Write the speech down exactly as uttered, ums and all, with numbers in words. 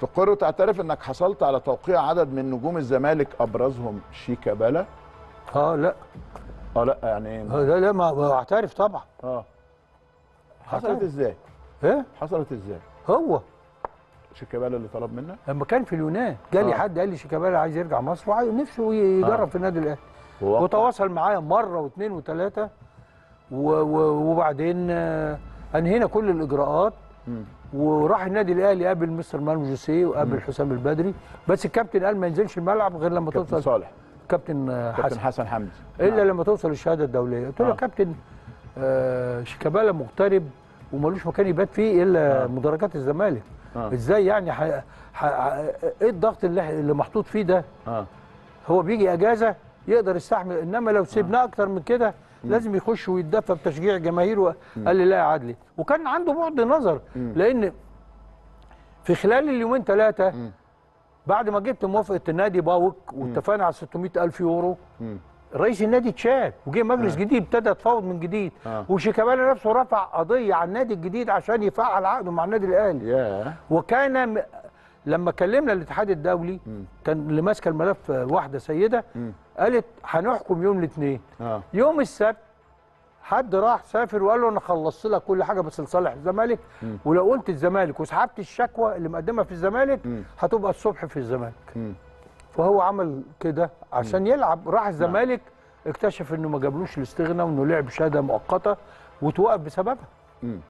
تقر وتعترف انك حصلت على توقيع عدد من نجوم الزمالك ابرزهم شيكابالا. اه لا اه لا يعني آه لا لا ما ما اعترف طبعا. اه حصلت هعترف. ازاي؟ ايه حصلت ازاي؟ هو شيكابالا اللي طلب منك؟ لما كان في اليونان جالي آه. حد قال لي شيكابالا عايز يرجع مصر وعايز نفسه يجرب آه. في النادي الاهلي. ووقع. وتواصل معايا مره واثنين وثلاثه وبعدين آه، انهينا كل الاجراءات. مم. وراح النادي الاهلي قابل مستر مانو جوسيه وقابل حسام البدري، بس الكابتن قال ما ينزلش الملعب غير لما كابتن توصل صالح. كابتن آه، كابتن حسن حسن حمدي. الا نعم. لما توصل الشهاده الدوليه. قلت له يا آه. كابتن آه شيكابالا مغترب وملوش مكان يبات فيه الا آه. مدرجات الزمالك. آه. ازاي يعني ح... ح... ايه الضغط اللي اللي محطوط فيه ده؟ اه هو بيجي اجازه يقدر يستحمل، انما لو سيبناه اكتر من كده لازم يخش ويتدفى بتشجيع جماهيره. قال لي لا يا عدلي، وكان عنده بعد نظر لان في خلال اليومين ثلاثه بعد ما جبت موافقه النادي باوك واتفقنا على ستمائة ألف يورو، مم. رئيس النادي اتشال وجه مجلس آه. جديد ابتدى يتفاوض من جديد. آه. وشيكابالا نفسه رفع قضيه على النادي الجديد عشان يفعل عقده مع النادي الاهلي. ياه. وكان م... لما كلمنا الاتحاد الدولي مم. كان اللي ماسكه الملف واحده سيده مم. قالت هنحكم يوم الاثنين. اه يوم السبت حد راح سافر وقال له انا خلصت لك كل حاجه بس لصالح الزمالك، ولو قلت الزمالك وسحبت الشكوى اللي مقدمها في الزمالك مم. هتبقى الصبح في الزمالك. مم. فهو عمل كده عشان يلعب. راح الزمالك اكتشف انه ما جابلوش الاستغنى وانه لعب شهاده مؤقته وتوقف بسببها.